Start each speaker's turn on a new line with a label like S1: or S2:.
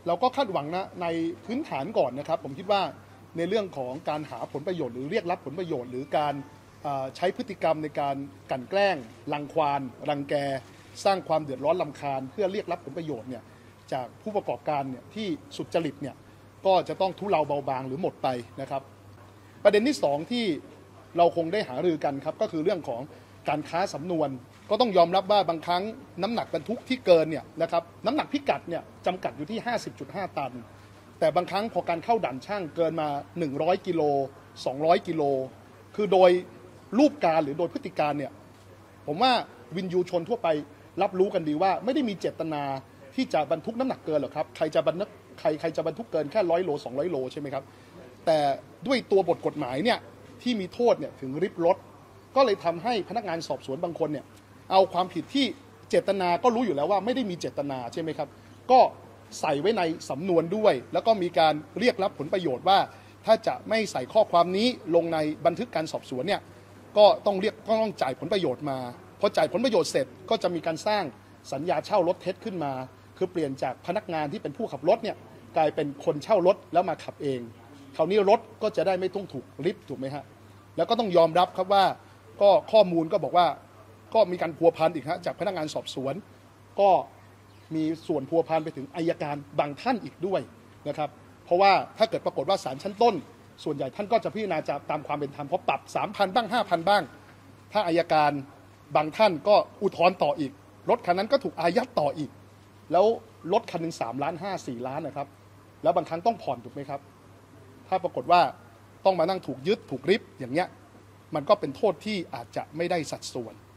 S1: เราก็คาดหวังนะในพื้นฐานก่อนนะครับผมคิดว่าในเรื่องของการหาผลประโยชน์หรือเรียกรับผลประโยชน์หรือการใช้พฤติกรรมในการกลั่นแกล้งรังควานรังแกสร้างความเดือดร้อนรำคาญเพื่อเรียกรับผลประโยชน์เนี่ยจากผู้ประกอบการเนี่ยที่สุจริตเนี่ยก็จะต้องทุเลาเบาบางหรือหมดไปนะครับประเด็นที่2ที่เราคงได้หารือกันครับก็คือเรื่องของการค้าสำนวนก็ต้องยอมรับว่าบางครั้งน้ำหนักบรรทุกที่เกินเนี่ยนะครับน้ำหนักพิกัดเนี่ยจำกัดอยู่ที่ 50.5 ตันแต่บางครั้งพอการเข้าด่านช่างเกินมา100กิโล200กิโลคือโดยรูปการหรือโดยพฤติการเนี่ยผมว่าวินยูชนทั่วไปรับรู้กันดีว่าไม่ได้มีเจตนาที่จะบรรทุกน้ำหนักเกินหรอกครับใครจะบรรทุกเกินแค่100โล200โลใช่ไหมครับแต่ด้วยตัวบทกฎหมายเนี่ยที่มีโทษเนี่ยถึงริบรถก็เลยทำให้พนักงานสอบสวนบางคนเนี่ยเอาความผิดที่เจตนาก็รู้อยู่แล้วว่าไม่ได้มีเจตนาใช่ไหมครับก็ใส่ไว้ในสำนวนด้วยแล้วก็มีการเรียกรับผลประโยชน์ว่าถ้าจะไม่ใส่ข้อความนี้ลงในบันทึกการสอบสวนเนี่ยก็ต้องจ่ายผลประโยชน์มาพอจ่ายผลประโยชน์เสร็จก็จะมีการสร้างสัญญาเช่ารถเท็จขึ้นมาคือเปลี่ยนจากพนักงานที่เป็นผู้ขับรถเนี่ยกลายเป็นคนเช่ารถแล้วมาขับเองคราวนี้รถก็จะได้ไม่ต้องถูกริบถูกไหมฮะแล้วก็ต้องยอมรับครับว่าก็ข้อมูลก็บอกว่าก็มีการพัวพันอีกฮะจากพนักงานสอบสวนก็มีส่วนพัวพันไปถึงอัยการบางท่านอีกด้วยนะครับเพราะว่าถ้าเกิดปรากฏว่าศาลชั้นต้นส่วนใหญ่ท่านก็จะพิจารณาตามความเป็นธรรมเพราะปรับ 3,000 บ้าง 5,000 บ้างถ้าอัยการบางท่านก็อุทธรณ์ต่ออีกรถคันนั้นก็ถูกอายัดต่ออีกแล้วรถคันหนึ่ง3 ล้าน 5 4 ล้านนะครับแล้วบางครั้งต้องผ่อนถูกไหมครับถ้าปรากฏว่าต้องมานั่งถูกยึดถูกริบอย่างเงี้ยมันก็เป็นโทษที่อาจจะไม่ได้สัดส่วน